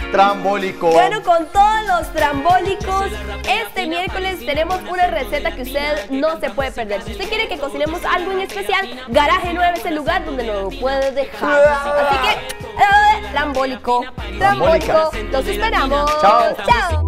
trambólico. Bueno, con todos los trambólicos, este miércoles tenemos una receta que usted no se puede perder. Si usted quiere que cocinemos algo en especial, Garaje 9 es el lugar donde nos lo puede dejar. Así que, trambólico, los esperamos. Chao. Chao.